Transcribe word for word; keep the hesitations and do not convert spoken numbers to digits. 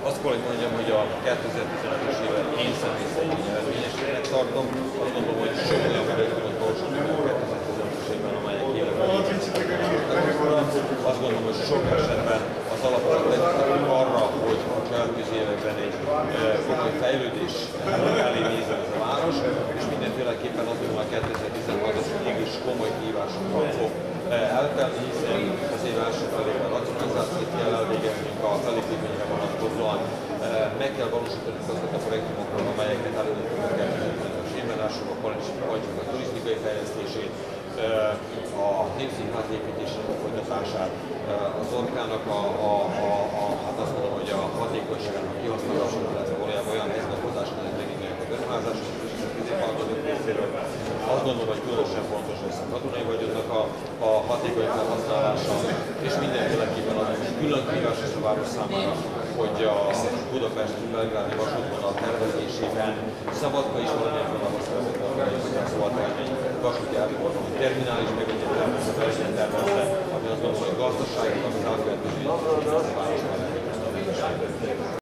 Azt kell, hogy mondjam, hogy a kétezer-tizenötös évet én személy szerint eredményesnek tartom. Azt gondolom, hogy sok olyan projektumot valósítottunk a kétezer-tizenötös évben, amelyek életben. Azt gondolom, hogy sok esetben az alapokat vezethetünk arra, hogy a következő években egy komoly fejlődés elé nézzen ez a város, és mindenféleképpen azt gondolom, hogy kétezer-tizenhat az mégis komoly kihívásokkal fog eltelni, hiszen az év első felében racionalizációt kell elvégeznünk a felépítményre vonatkozóan. Meg kell valósítanunk azokat a projektumokról, amelyeket előttünk a kétezer-tizenötös évben, elsősorban a turisztikai fejlesztését, a népszínház építésének a folytatását, az orkának a, a, a, a, hát azt mondom, hogy a hatékonyságának a kihasználása, illetve valójában olyan helyzetbe hozása, hogy megindulják a beruházások és a középvállalkozók részéről. Azt gondolom, hogy különösen fontos lesz a katonai vagyonnak a, a hatékony felhasználása, és mindenféleképpen az is külön kihívás a város számára, hogy a Budapest-Belgrádi vasútvonal tervezésében Szabadka is valamilyen vonalba szervezett a szóval egy vasúti átforgalmi terminális meg egy legyen tervezve, ami azt gondolom, hogy gazdasági, ami elkövetkező, hogy a város már